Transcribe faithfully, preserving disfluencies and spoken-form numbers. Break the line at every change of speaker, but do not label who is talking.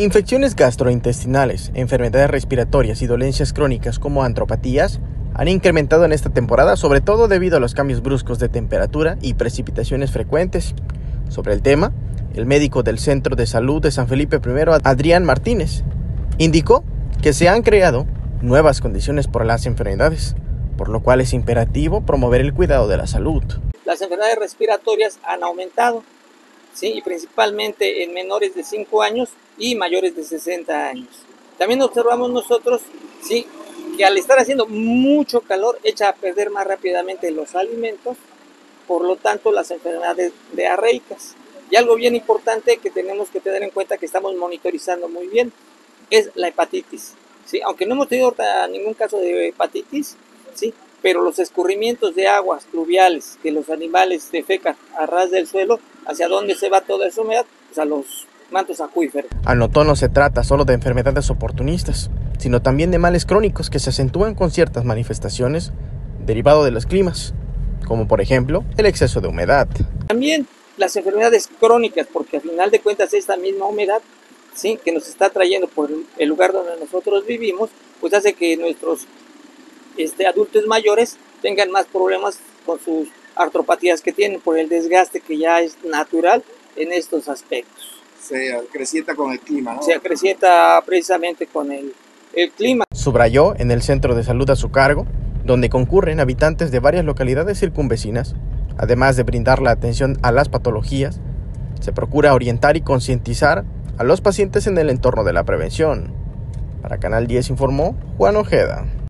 Infecciones gastrointestinales, enfermedades respiratorias y dolencias crónicas como antropatías han incrementado en esta temporada, sobre todo debido a los cambios bruscos de temperatura y precipitaciones frecuentes. Sobre el tema, el médico del Centro de Salud de San Felipe primero, Adrián Martínez, indicó que se han creado nuevas condiciones por las enfermedades, por lo cual es imperativo promover el cuidado de la salud.
Las enfermedades respiratorias han aumentado, ¿sí? Y principalmente en menores de cinco años y mayores de sesenta años. También observamos nosotros, ¿sí?, que al estar haciendo mucho calor echa a perder más rápidamente los alimentos, por lo tanto las enfermedades diarreicas. Y algo bien importante que tenemos que tener en cuenta, que estamos monitorizando muy bien, es la hepatitis, ¿sí? Aunque no hemos tenido ningún caso de hepatitis, ¿sí?, pero los escurrimientos de aguas pluviales que los animales defecan a ras del suelo, ¿hacia dónde se va toda esa humedad? Pues a los mantos acuíferos.
Anotó, no se trata solo de enfermedades oportunistas, sino también de males crónicos que se acentúan con ciertas manifestaciones derivado de los climas, como por ejemplo el exceso de humedad.
También las enfermedades crónicas, porque al final de cuentas esta misma humedad, ¿sí?, que nos está trayendo por el lugar donde nosotros vivimos, pues hace que nuestros este, adultos mayores tengan más problemas con sus artropatías que tienen por el desgaste que ya es natural en estos aspectos.
Se acrecienta con el clima, ¿no?
Se acrecienta precisamente con el, el clima.
Subrayó en el centro de salud a su cargo, donde concurren habitantes de varias localidades circunvecinas. Además de brindar la atención a las patologías, se procura orientar y concientizar a los pacientes en el entorno de la prevención. Para Canal diez informó Juan Ojeda.